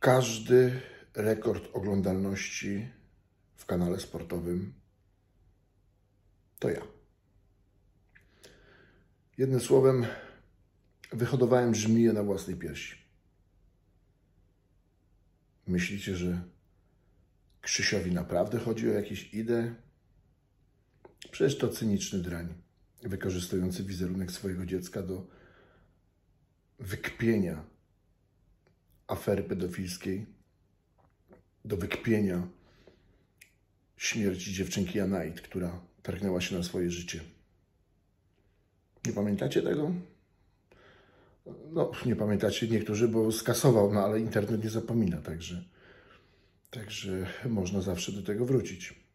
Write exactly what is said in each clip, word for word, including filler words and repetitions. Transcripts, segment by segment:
Każdy rekord oglądalności w kanale sportowym to ja. Jednym słowem, wyhodowałem żmiję na własnej piersi. Myślicie, że Krzysiowi naprawdę chodzi o jakieś idee? Przecież to cyniczny drań, wykorzystujący wizerunek swojego dziecka do wykpienia afery pedofilskiej, do wykpienia śmierci dziewczynki Anait, która targnęła się na swoje życie. Nie pamiętacie tego? No, nie pamiętacie niektórzy, bo skasował, no ale internet nie zapomina, także, także można zawsze do tego wrócić.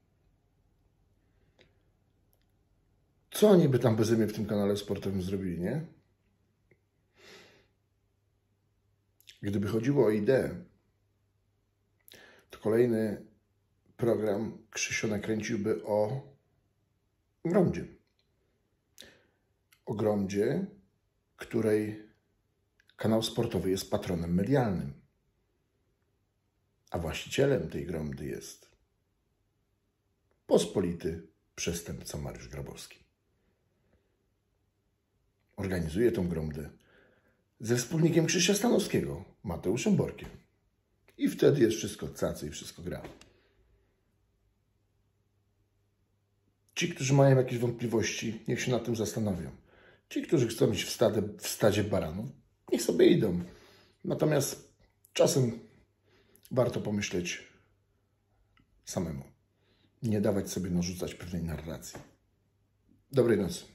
Co oni by tam beze mnie w tym kanale sportowym zrobili, nie? Gdyby chodziło o ideę, to kolejny program Krzysio nakręciłby o Gromdzie. O Gromdzie, której kanał sportowy jest patronem medialnym. A właścicielem tej Gromdy jest pospolity przestępca Mariusz Grabowski. Organizuje tą Gromdę ze wspólnikiem Krzysia Stanowskiego, Mateuszem Borkiem. I wtedy jest wszystko cacy i wszystko gra. Ci, którzy mają jakieś wątpliwości, niech się nad tym zastanowią. Ci, którzy chcą iść w, stadzie, w stadzie baranów, niech sobie idą. Natomiast czasem warto pomyśleć samemu. Nie dawać sobie narzucać pewnej narracji. Dobrej nocy.